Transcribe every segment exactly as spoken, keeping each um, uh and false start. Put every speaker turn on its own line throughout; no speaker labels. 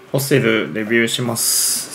ホセルレビューします。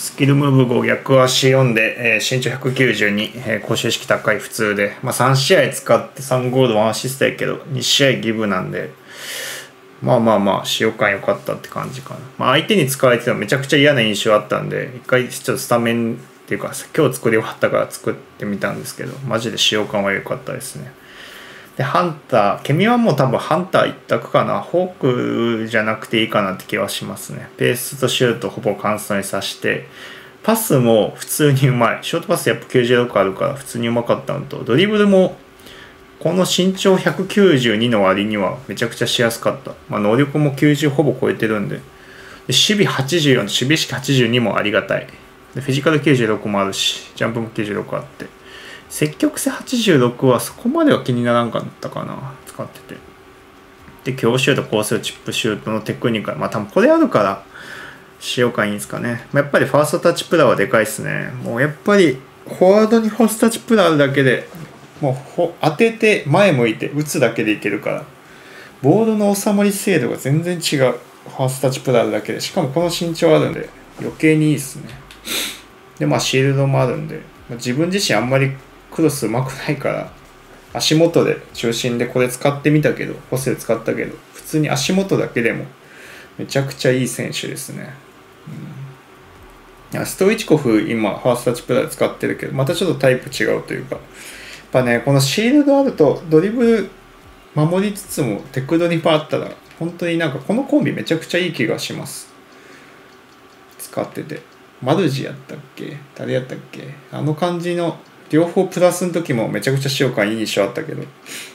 スキルムーブご逆足よんで、えー、身長ひゃくきゅうじゅうに、えー、高収識高い普通で、まあ、さん試合使ってさんゴールワンアシストやけどに試合ギブなんで、まあまあまあ使用感良かったって感じかな。まあ、相手に使われてたのめちゃくちゃ嫌な印象あったんで、一回ちょっとスタメンっていうか今日作り終わったから作ってみたんですけど、マジで使用感は良かったですね。でハンター、ケミはもう多分ハンター一択かな。フォークじゃなくていいかなって気はしますね。ペースとシュートほぼ完走にさして、パスも普通にうまい。ショートパスやっぱきゅうじゅうろくあるから普通にうまかったのと、ドリブルもこの身長ひゃくきゅうじゅうにの割にはめちゃくちゃしやすかった。まあ、能力もきゅうじゅうほぼ超えてるんで。で守備はちじゅうよん、守備意識はちじゅうにもありがたい。でフィジカルきゅうじゅうろくもあるし、ジャンプもきゅうじゅうろくあって。積極性はちじゅうろくはそこまでは気にならんかったかな、使ってて。で、強シュート、コースチップシュートのテクニカル。まあ多分これあるから使用感いいんですかね。やっぱりファーストタッチプラーはでかいですね。もうやっぱりフォワードにファーストタッチプラーあるだけで、もう当てて前向いて打つだけでいけるから、ボールの収まり精度が全然違う。ファーストタッチプラーあるだけで。しかもこの身長あるんで余計にいいですね。で、まあシールドもあるんで、自分自身あんまりクロスうまくないから足元で中心でこれ使ってみたけど、ホセル使ったけど普通に足元だけでもめちゃくちゃいい選手ですね。うん、ストイチコフ今ファーストタッチプラーで使ってるけどまたちょっとタイプ違うというか、やっぱねこのシールドあるとドリブル守りつつもテクドリパあったら本当になんかこのコンビめちゃくちゃいい気がします。使っててマルジやったっけ誰やったっけ、あの感じの両方プラスの時もめちゃくちゃ使用感いい印象あったけど、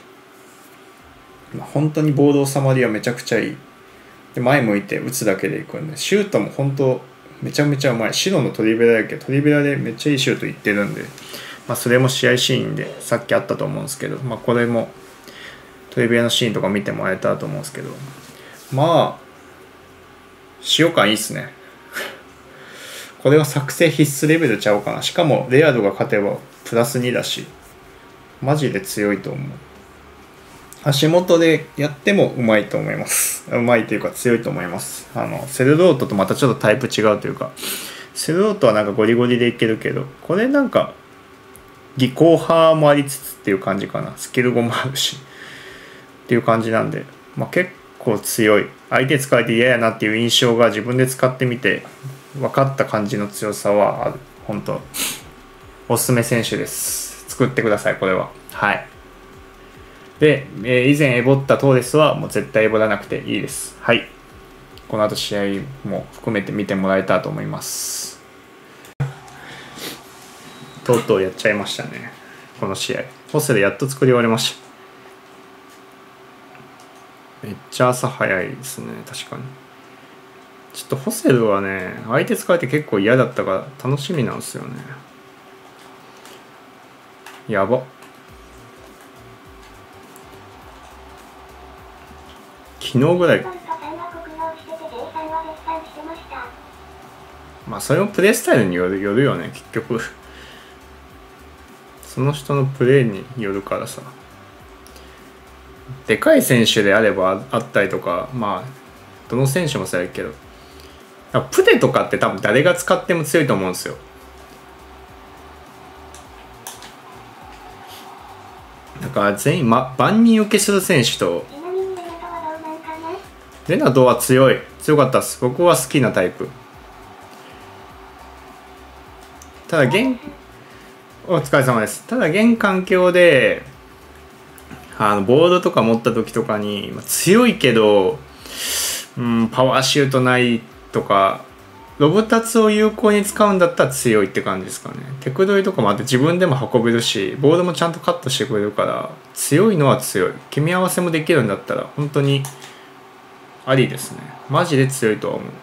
本当にボール収まりはめちゃくちゃいい。で前向いて打つだけでいくんで、シュートも本当めちゃめちゃうまい。白のトリベラやけどトリベラでめっちゃいいシュートいってるんで、まあ、それも試合シーンでさっきあったと思うんですけど、まあ、これもトリベラのシーンとか見てもらえたらと思うんですけど、まあ使用感いいっすね。これは作成必須レベルちゃうかな。しかもレアドが勝てばプラスにだし、マジで強いと思う。足元でやってもうまいと思います。うまいというか強いと思います。あのセルロートとまたちょっとタイプ違うというか、セルロートはなんかゴリゴリでいけるけど、これなんか技巧派もありつつっていう感じかな。スキル語もあるしっていう感じなんで、まあ、結構強い。相手使えて嫌やなっていう印象が自分で使ってみて分かった感じの強さはある。本当おすすめ選手です。作ってくださいこれは。はい。で、えー、以前エボったトーレスはもう絶対エボらなくていいです。はい。この後試合も含めて見てもらえたと思います。とうとうやっちゃいましたねこの試合。ホセでやっと作り終わりました。めっちゃ朝早いですね。確かにちょっとホセルはね相手使えて結構嫌だったから楽しみなんですよね。やば。昨日ぐらいまあそれもプレースタイルによるよるよね結局。その人のプレーによるからさ。でかい選手であればあったりとか、まあどの選手もそうやけど、プデとかって多分誰が使っても強いと思うんですよ。だから全員、ま、万人受けする選手とレナドは強い強かったです。僕は好きなタイプ。ただ現お疲れ様です。ただ現環境であのボードとか持った時とかに強いけど、うん、パワーシュートないとかロブタツを有効に使うんだったら強いって感じですかね。テクドリとかもあって自分でも運べるしボードもちゃんとカットしてくれるから強いのは強い。組み合わせもできるんだったら本当にありですね。マジで強いとは思う。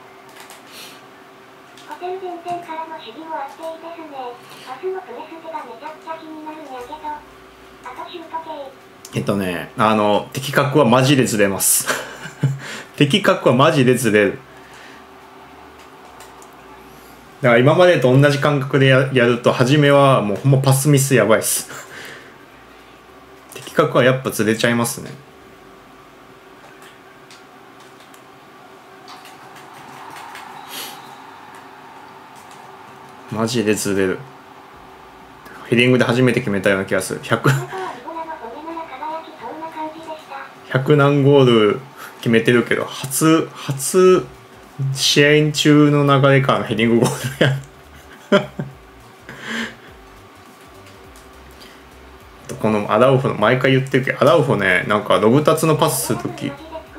えっとねあの的確はマジでずれます的確はマジでずれる。だから今までと同じ感覚で や, やると初めはもうほんまパスミスやばいっす的確はやっぱずれちゃいますね。 マジでずれる。ヘディングで初めて決めたような気がする。ひゃく ひゃく何ゴール決めてるけど、初初試合中の流れからのヘディングゴールやこのアラウフの毎回言ってるけど、アラウフね、なんかロブタツのパスするとき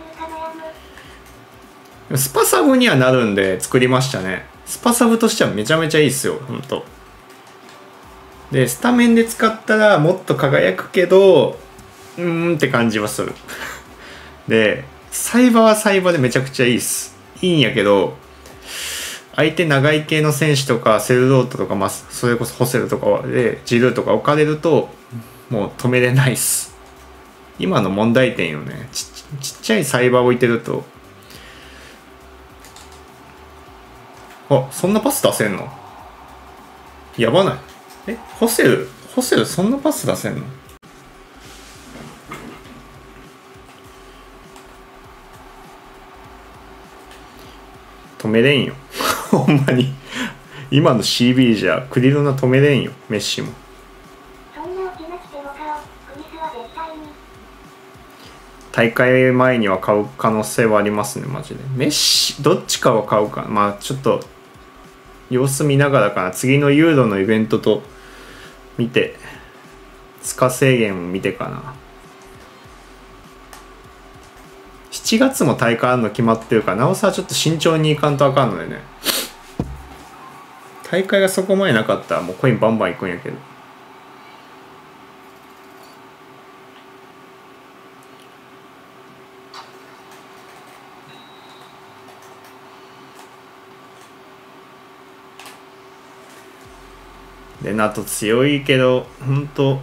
スパサブにはなるんで作りましたね。スパサブとしてはめちゃめちゃいいっすよ、ほんと。でスタメンで使ったらもっと輝くけどうーんって感じはするでサイバーはサイバーでめちゃくちゃいいっす。いいんやけど、相手長い系の選手とかセルロートとか、まあ、それこそホセルとかでジルーとか置かれるともう止めれないっす。今の問題点よね。ち, ちっちゃいサイバー置いてると、あ、そんなパス出せんのやばない？え、ホセルホセルそんなパス出せんの？止めれんよほんまに今の シービー じゃクリロナ止めれんよ、メッシも。大会前には買う可能性はありますね、マジで。メッシどっちかは買うかな。まあちょっと様子見ながらかな。次のユーロのイベントと見て、スカ制限を見てかな。しちがつも大会あるの決まってるから、なおさらちょっと慎重にいかんとあかんのでね。大会がそこまでなかったらもうコインバンバンいくんやけど。レナト強いけど、ほんと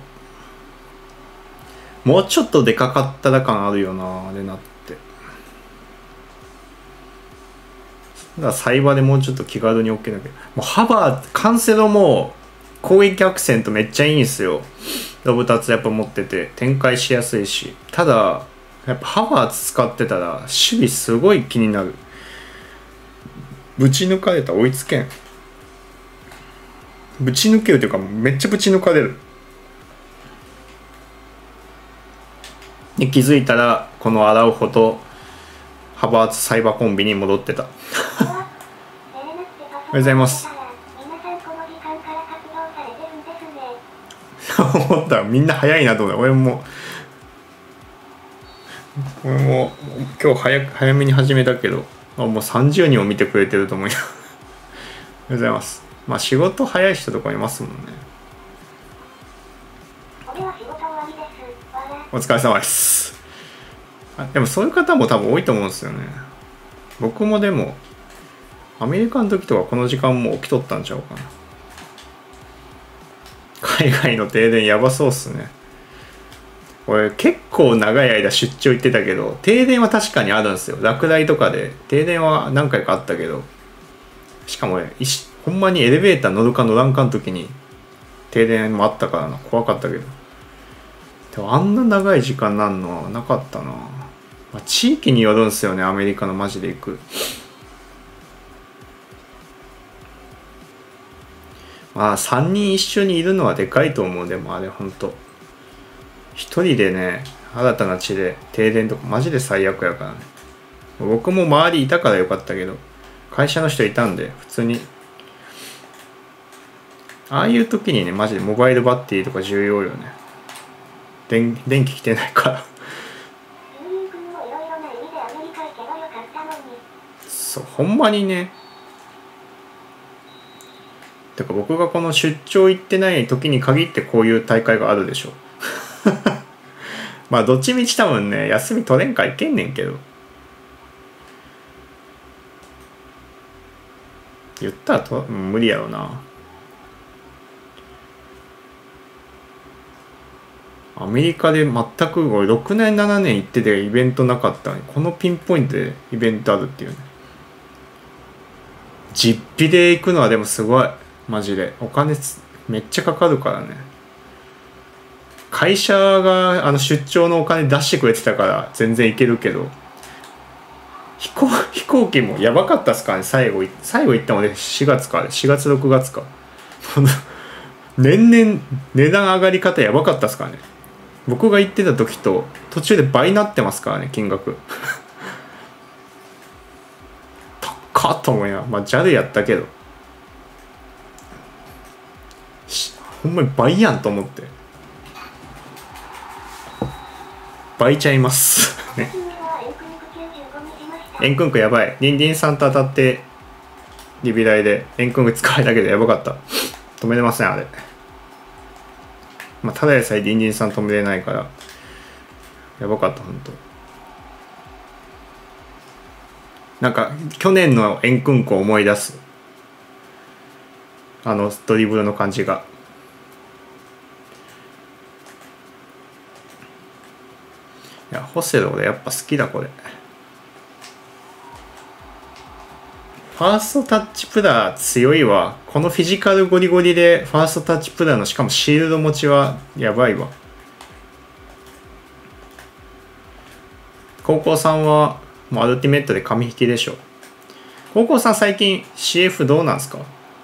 もうちょっとでかかったら感あるよな、レナって。だからサイバーでもうちょっと気軽に OK だけど、もうハバー、カンセロも攻撃アクセントめっちゃいいんですよ。ロブタツやっぱ持ってて展開しやすいし、ただやっぱハバーツ使ってたら守備すごい気になる。ぶち抜かれたら追いつけん。ぶち抜けるというかめっちゃぶち抜かれる。で気づいたらこのアラウホとハバーツサイバーコンビに戻ってたおはようございます思った。みんな早いなと思った。俺も俺も今日早く早めに始めたけど、もうさんじゅうにんも見てくれてると思います。おはようございます。まあ仕事早い人とかいますもんね。お疲れ様です。あ、でもそういう方も多分多いと思うんですよね。僕もでもアメリカの時とかこの時間も起きとったんちゃうかな。海外の停電やばそうっすね。俺結構長い間出張行ってたけど、停電は確かにあるんですよ。落雷とかで停電は何回かあったけど、しかも俺ほんまにエレベーター乗るか乗らんかの時に停電もあったからな。怖かったけど、でもあんな長い時間なんのはなかったな。まあ、地域によるんすよね、アメリカのマジで行く。まあさんにん一緒にいるのはでかいと思う。でもあれほんと一人でね、新たな地で停電とかマジで最悪やからね。僕も周りいたからよかったけど、会社の人いたんで普通にああいう時にね、マジでモバイルバッテリーとか重要よね。電, 電気来てないからそう、ほんまにね。てか僕がこの出張行ってない時に限ってこういう大会があるでしょまあどっちみち多分ね、休み取れんからいけんねんけど、言ったらと無理やろな。アメリカで全くろくねんななねん行っててイベントなかったのに、このピンポイントでイベントあるっていうね。実費で行くのはでもすごい。マジでお金めっちゃかかるからね。会社があの出張のお金出してくれてたから全然行けるけど、飛行飛行機もやばかったっすからね。最後最後行ったのでしがつか、しがつろくがつか年々値段上がり方やばかったですからね。僕が行ってた時と途中で倍になってますからね、金額。高っと思いながら、まあ ジャル やったけどほんまに倍やんと思って倍ちゃいますね。円訓区やばい。リンリンさんと当たってリビ台で円訓区使えたけどやばかった。止めれませんあれ。まあただでさえリンリンさん止めれないからやばかったほんと。なんか去年の円訓区を思い出す、あのドリブルの感じが。いやホセロ俺やっぱ好きだこれ。ファーストタッチプラー強いわ。このフィジカルゴリゴリでファーストタッチプラーのしかもシールド持ちはやばいわ。高校さんはもうアルティメットで紙引きでしょ。高校さん最近 シーエフ どうなんすか？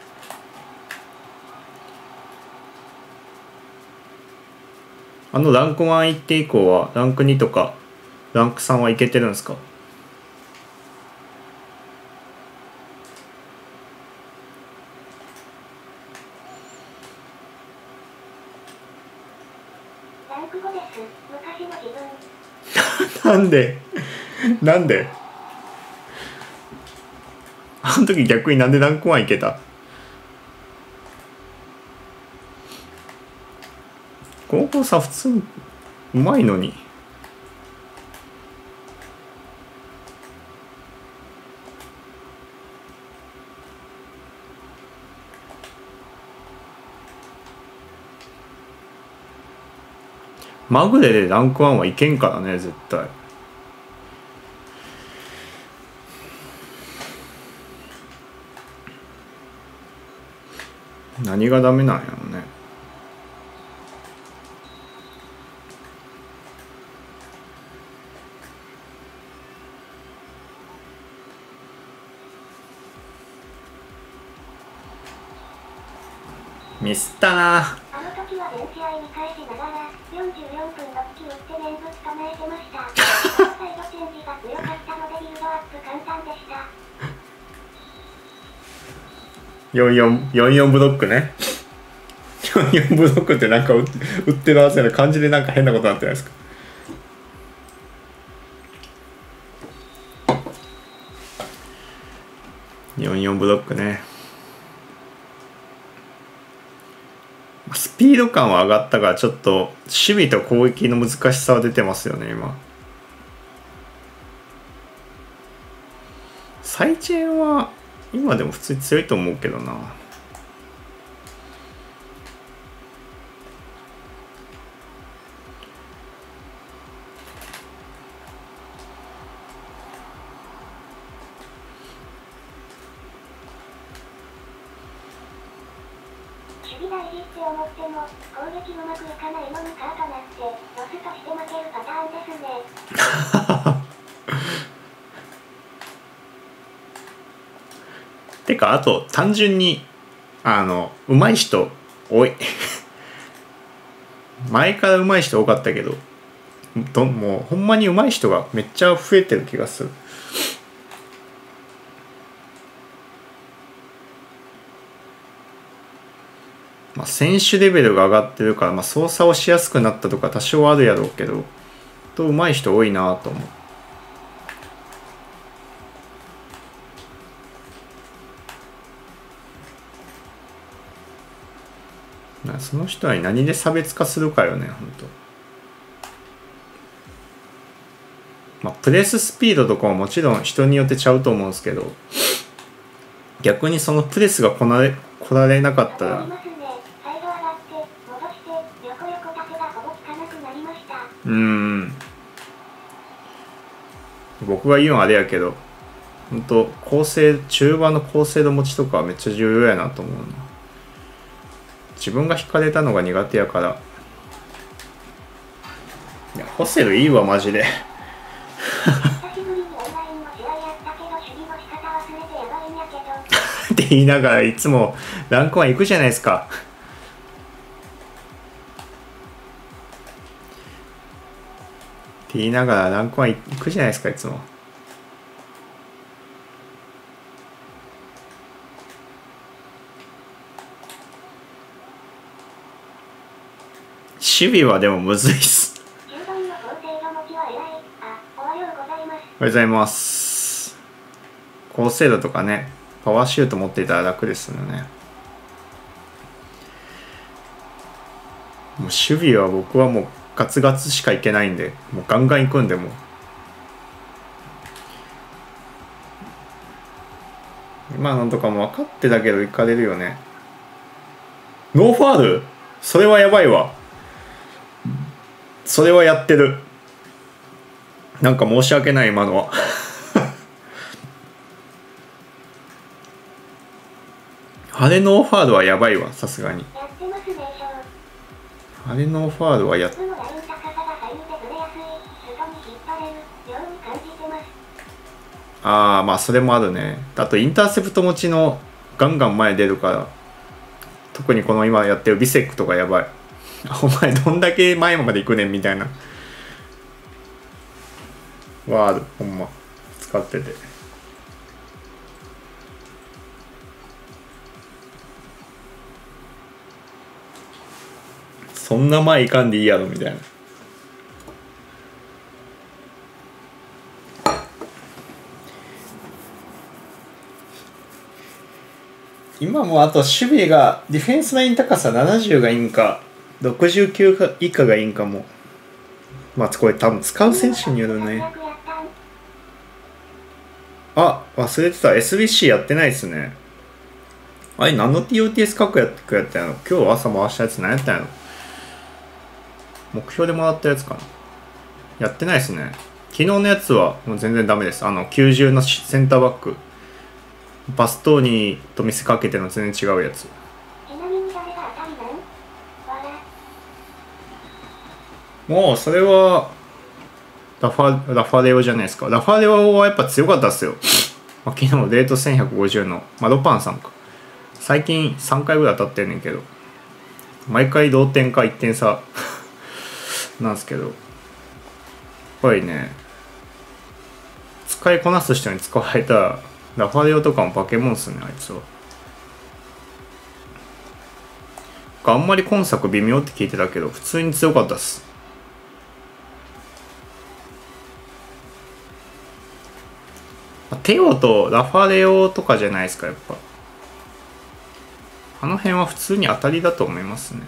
あのランクいち行って以降はランクにとかランクさんはいけてるんですか？
ランクごです。昔の自分。
なんでなんであの時逆になんでランクいちいけた？高校さ普通にうまいのに。まぐれでランクいちはいけんからね絶対。何がダメなんやろね。ミスったな。
あの時は全試合見返しながらよんじゅうよんぷんろっき打って連続捕まえてました。サイドチェンジが強かったのでビルドアップ簡単でした。
よんよん、よんよんブロックね。よんよんブロックってなんか売ってるはずやな感じでなんか変なことになってないですか？よんよんブロックね。スピード感は上がったがちょっと守備と攻撃の難しさは出てますよね今。サイチェンは今でも普通に強いと思うけどな。
守備大事って思っても攻撃うまくいかないのにカードなってロスとして負けるパターンですね。
てかあと単純にあの上手い人多い前から上手い人多かったけどどもうほんまに上手い人がめっちゃ増えてる気がする。まあ、選手レベルが上がってるから、まあ、操作をしやすくなったとか多少あるやろうけどと上手い人多いなと思う。なその人は何で差別化するかよね本当。まあプレススピードとかももちろん人によってちゃうと思うんですけど逆にそのプレスがこなれ来られなかったらうーん僕が言うのはあれやけど本当構成中盤の高精度持ちとかはめっちゃ重要やなと思うな。自分が引かれたのが苦手やからいやホセルいいわマジでって言いながらいつもランクワン行くじゃないですか。って言いながらランクワン行くじゃないですかいつも。守備はでもむずいっす。
じゅうばんの高精度持ちは偉い。あ、おはようございます。
おはようございます。高精度とかね、パワーシュート持っていたら楽ですよね。もう守備は僕はもうガツガツしかいけないんで、もうガンガン行くんで、もう今のとかも分かってたけど行かれるよね。ノーファール？それはやばいわ。それはやってる。なんか申し訳ない今のは。あれノーファールはやばいわ、さすがに。
やってますでしょう。
あれノーファールはやっ
いつもライン高さが左右でずれやすい。外に引っ張れるように感じてます。
ああ、まあそれもあるね。あとインターセプト持ちのガンガン前出るから、特にこの今やってるビセックとかやばい。お前どんだけ前まで行くねんみたいなはある、ほんま使ってて。そんな前行かんでいいやろみたいな。今もあと守備がディフェンスライン高さななじゅうがいいんかろくじゅうきゅう以下がいいんかも。まあこれ多分使う選手によるね。あ、忘れてた。 エスビーシー やってないですね。あれ何の ティーオーティーエス 各やってやったんやろ。今日朝回したやつ何やったんやろ。目標でもらったやつかな。やってないですね。昨日のやつはもう全然ダメです。あのきゅうじゅうのセンターバックバストーニと見せかけての全然違うやつ。
ちなみに誰が当たりなん？わら。
もうそれはラファ、ラファレオじゃないですか。ラファレオはやっぱ強かったっすよ。まあ、昨日レートせんひゃくごじゅうの、まあ、ロパンさんか。最近さんかいぐらい当たってんねんけど、毎回同点かいってん差なんですけど、やっぱりね、使いこなす人に使われたらラファレオとかも化け物っすね、あいつは。あんまり今作微妙って聞いてたけど普通に強かったっす。テオとラファレオとかじゃないですか、やっぱあの辺は普通に当たりだと思いますね。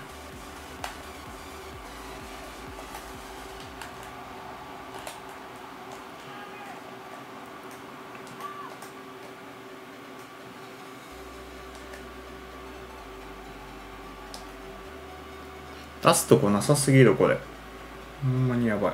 出すとこなさすぎるこれ。ほんまにやばい。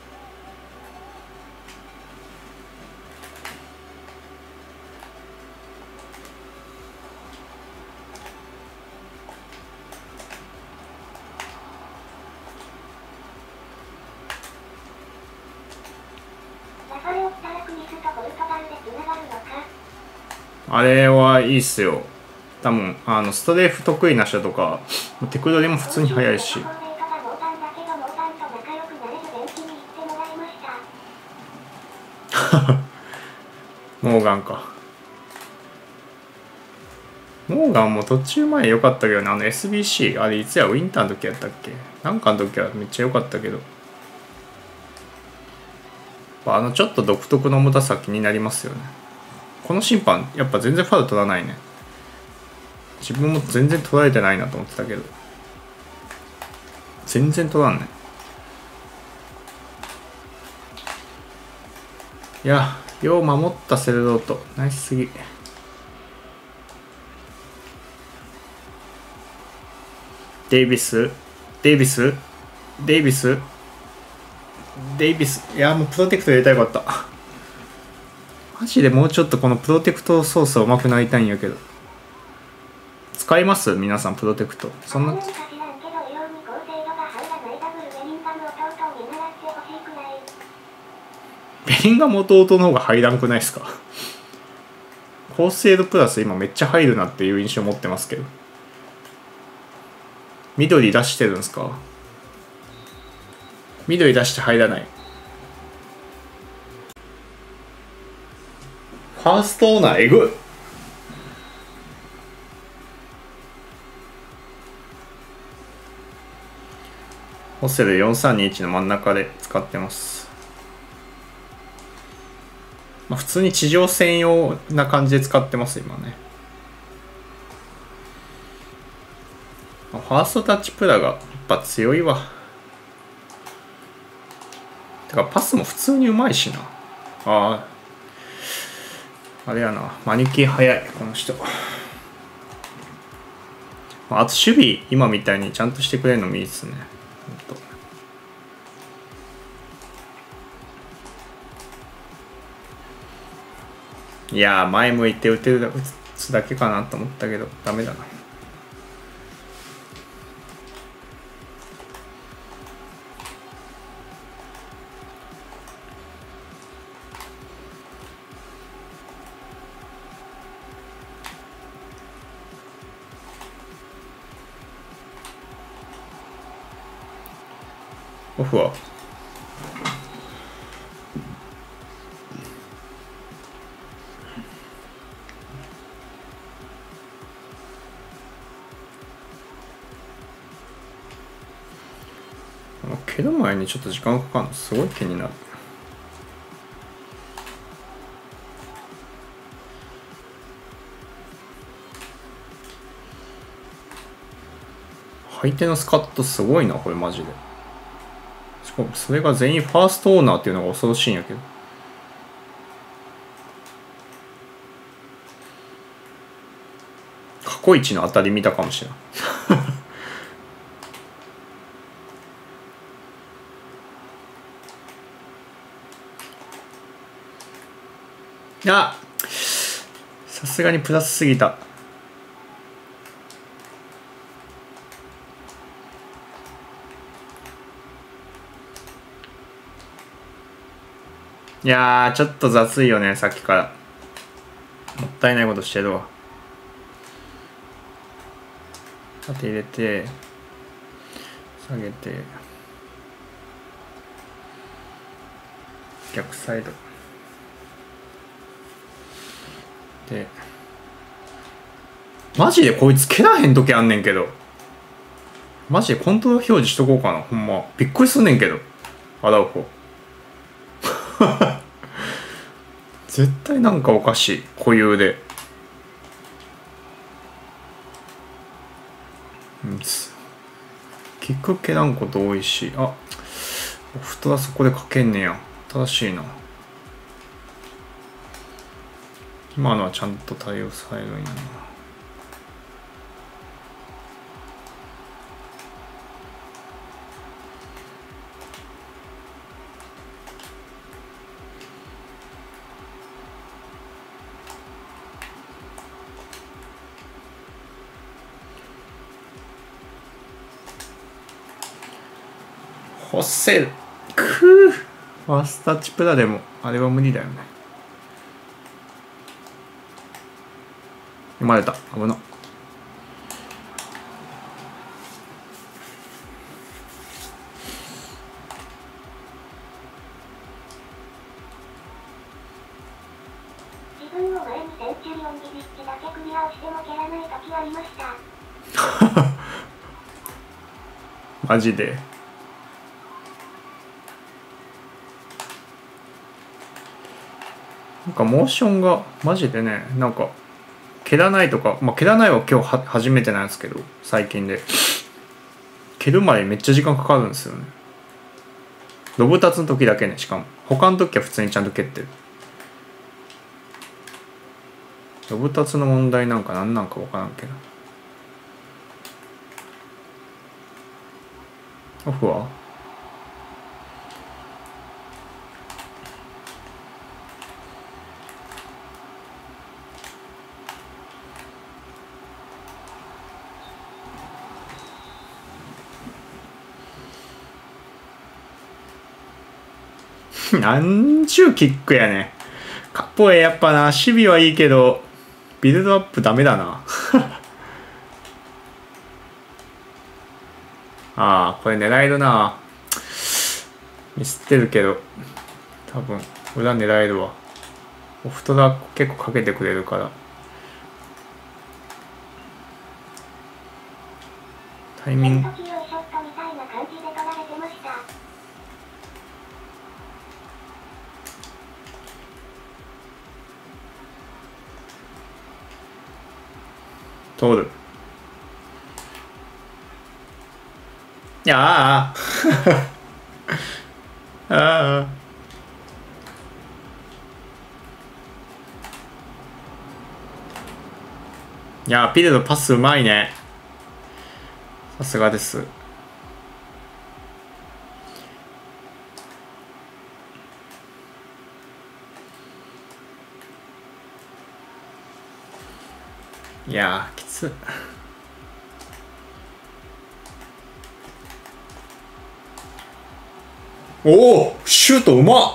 ラファレオったらクリスとポルトガルでつながるのか。
あれはいいっすよ。多分あのストレーフ得意な人とかテクドリも普通に速いし。モーガンか。モーガンも途中前良かったけどね。あの エスビーシー あれいつやウィンターの時やったっけ。なんかの時はめっちゃ良かったけど、あのちょっと独特の重たさ気になりますよね。この審判やっぱ全然ファウル取らないね。自分も全然取られてないなと思ってたけど全然取らんね。いや、よう守ったセレロート、ナイスすぎ。デイビスデイビスデイビスデイビスいや、もうプロテクト入れたらよかった。マジでもうちょっとこのプロテクト操作上手くなりたいんやけど。使います皆さんプロテクト。そんなベリンガム弟の方が入らんくないですか。 高精度プラス今めっちゃ入るなっていう印象を持ってますけど。緑出してるんですか？緑出して入らない。ファーストオーナーえぐい。ホセルよんさんにいちの真ん中で使ってます。まあ、普通に地上専用な感じで使ってます今ね。ファーストタッチプラがやっぱ強いわ。てかパスも普通にうまいしな。あああれやな、マニキュー早いこの人。あと守備今みたいにちゃんとしてくれるのもいいですね。いやー、前向いて打てる打つだけかなと思ったけどダメだな。オフは蹴る前にちょっと時間かかるのすごい気になる。相手のスカットすごいなこれマジで。しかもそれが全員ファーストオーナーっていうのが恐ろしいんやけど。過去一の当たり見たかもしれない。あ、さすがにプラスすぎた。いやーちょっと雑いよねさっきから。もったいないことしてるわ。縦入れて下げて逆サイドで、マジでこいつ蹴らへん時あんねんけど、マジでコントロール表示しとこうかな。ほんまびっくりすんねんけどアラウホ絶対なんかおかしい固有で。キック蹴らんこと多いし、あオフトラそこでかけんねや。正しいな。今のはちゃんと対応されるんやな。ホッセルくーファーストタッチプラでもあれは無理だよね。生まれた危な。
自分の前にセンチュリオンビビッチだけクリアをしても蹴らない時ありました。
マジでなんかモーションがマジでね、なんか蹴らないとか、まあ蹴らないは今日は初めてなんですけど最近で蹴るまでめっちゃ時間かかるんですよね。ロブタツの時だけね。しかも他の時は普通にちゃんと蹴ってる。ロブタツの問題なんか何なんか分からんけど。オフはなんちゅうキックやね。かっこええやっぱな。守備はいいけどビルドアップダメだなああこれ狙えるな。ミスってるけど多分裏狙えるわ。オフトラ結構かけてくれるから。タイミング通る。いやあああいやピルのパスうまいね。さすがです。いやーきつ。おおシュートうまっ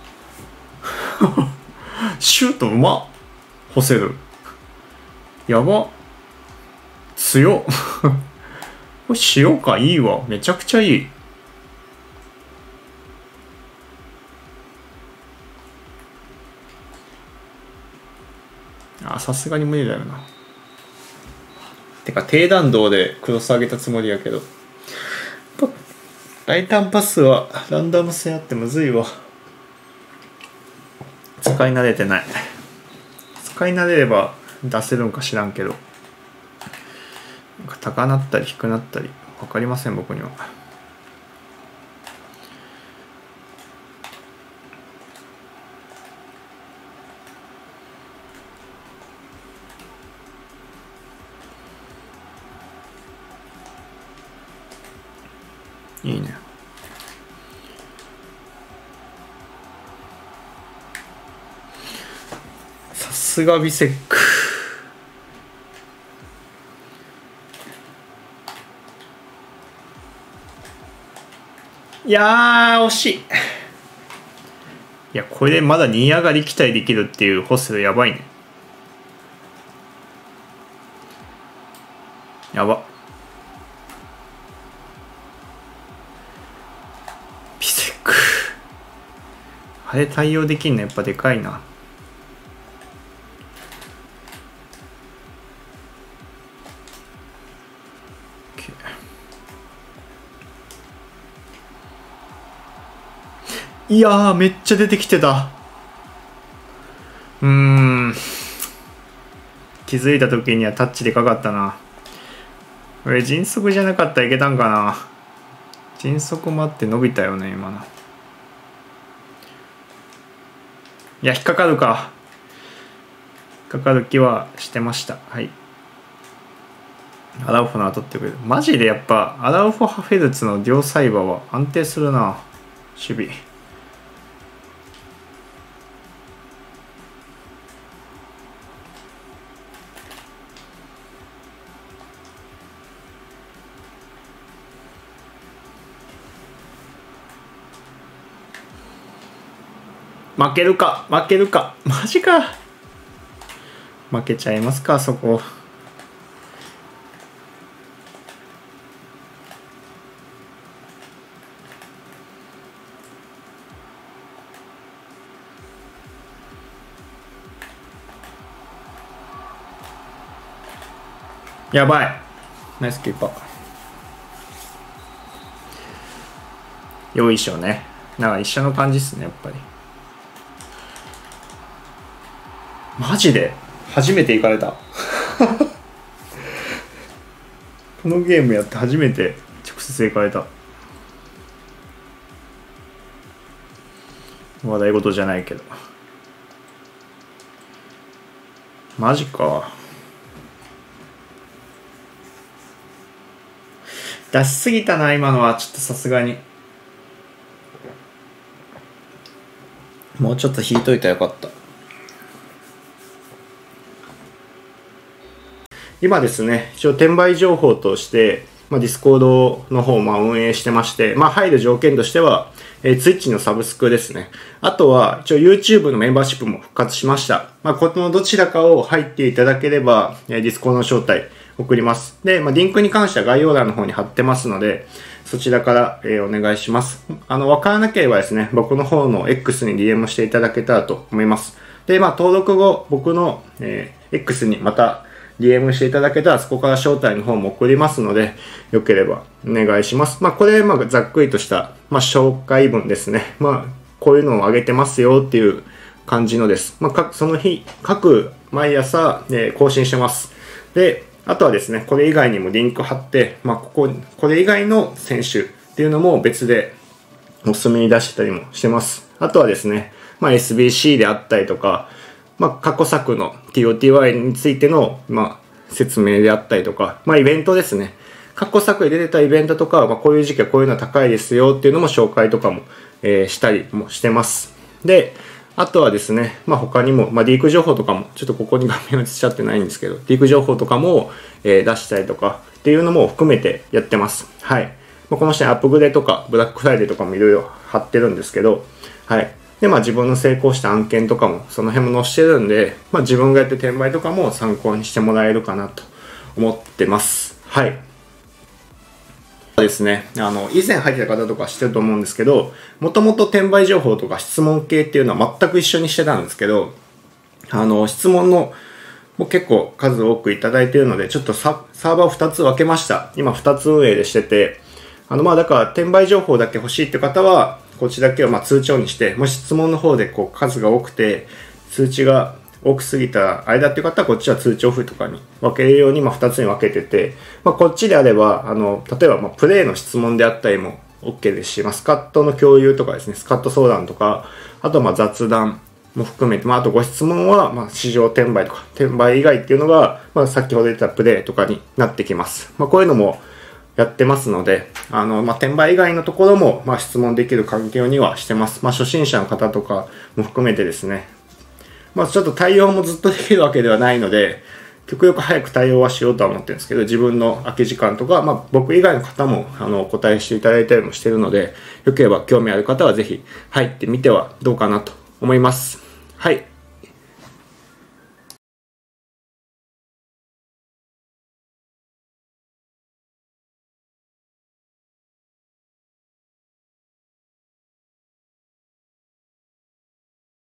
シュートうまっ。ホセルやば強っこれ塩かいいわ。めちゃくちゃいい。あさすがに無理だよな。てか低弾道でクロス上げたつもりやけどライターンパスはランダム性あってむずいわ。使い慣れてない。使い慣れれば出せるんか知らんけど、なんか高なったり低くなったり分かりません僕には。いいね。さすがビセック。いやー惜しい。いやこれでまだに上がり期待できるっていうホストやばいね。やば。ビセックあれ対応できんのやっぱでかいな。いやーめっちゃ出てきてた。うーん気づいた時にはタッチでかかったな。これ迅速じゃなかったらいけたんかな。迅速もあって伸びたよね今の。いや引っかかるか。引っかかる気はしてました。はい。アラウフォの後ってくれる。マジでやっぱアラウフォ・ハフェルツの両サイバーは安定するな守備。負けるか負けるかマジか。負けちゃいますかそこ。やばいナイスキーパー。よいしょね。なんか一緒の感じっすねやっぱり。マジで初めて行かれたこのゲームやって初めて直接行かれた。話題事じゃないけど。マジか。出しすぎたな今のは。ちょっとさすがにもうちょっと引いといたらよかった。今ですね一応転売情報としてまあ、ディスコードの方をまあ運営してまして、まあ、入る条件としては、えー、Twitch のサブスクですね。あとは、一応 YouTube のメンバーシップも復活しました。まあ、このどちらかを入っていただければ、えー、ディスコードの招待送ります。で、まあ、リンクに関しては概要欄の方に貼ってますので、そちらから、えー、お願いします。あの、わからなければですね、僕の方の X に ディーエム していただけたらと思います。で、まあ、登録後、僕の、えー、X にまた、ディーエム していただけたら、そこから招待の方も送りますので、よければお願いします。まあ、これ、まあ、ざっくりとした、まあ、紹介文ですね。まあ、こういうのをあげてますよっていう感じのです。まあ、その日、各毎朝、えー、更新してます。で、あとはですね、これ以外にもリンク貼って、まあ、ここ、これ以外の選手っていうのも別でおすすめに出したりもしてます。あとはですね、まあ、エスビーシー であったりとか、まあ、過去作の ティーオーティーワイ についての、まあ、説明であったりとか、まあ、イベントですね。過去作で出てたイベントとか、まあ、こういう時期はこういうのは高いですよっていうのも紹介とかも、えー、したりもしてます。で、あとはですね、まあ、他にも、まあ、リーク情報とかも、ちょっとここに画面映しちゃってないんですけど、リーク情報とかも、えー、出したりとかっていうのも含めてやってます。はい。まあ、この下にアップグレとか、ブラックフライデーとかもいろいろ貼ってるんですけど、はい。で、まあ自分の成功した案件とかもその辺も載せてるんで、まあ自分がやって転売とかも参考にしてもらえるかなと思ってます。はい。ですね、あの、以前入ってた方とか知ってると思うんですけど、もともと転売情報とか質問系っていうのは全く一緒にしてたんですけど、あの、質問のもう結構数多くいただいているので、ちょっとサーバーをふたつ分けました。今ふたつ運営でしてて、あの、まあだから転売情報だけ欲しいって方は、こっちだけをまあ通知オンにして、もし質問の方でこう数が多くて、通知が多くすぎた間っていう方はこっちは通知オフとかに分けるようにまあふたつに分けてて、まあこっちであれば、あの、例えばまあプレイの質問であったりも OK ですし、まあスカットの共有とかですね、スカット相談とか、あとまあ雑談も含めて、まああとご質問はまあ市場転売とか、転売以外っていうのが、まあ先ほど言ったプレイとかになってきます。まあこういうのもやってますので、あの、まあ、転売以外のところも、まあ、質問できる環境にはしてます。まあ、初心者の方とかも含めてですね。まあ、ちょっと対応もずっとできるわけではないので、極力早く対応はしようとは思ってるんですけど、自分の空き時間とか、まあ、僕以外の方も、あの、お答えしていただいたりもしてるので、よければ興味ある方はぜひ入ってみてはどうかなと思います。はい。